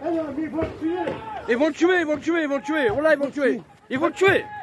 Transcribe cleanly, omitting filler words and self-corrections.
Ils vont le tuer, ils vont le tuer, ils vont le tuer. Oh là, ils vont le tuer. Ils vont le tuer.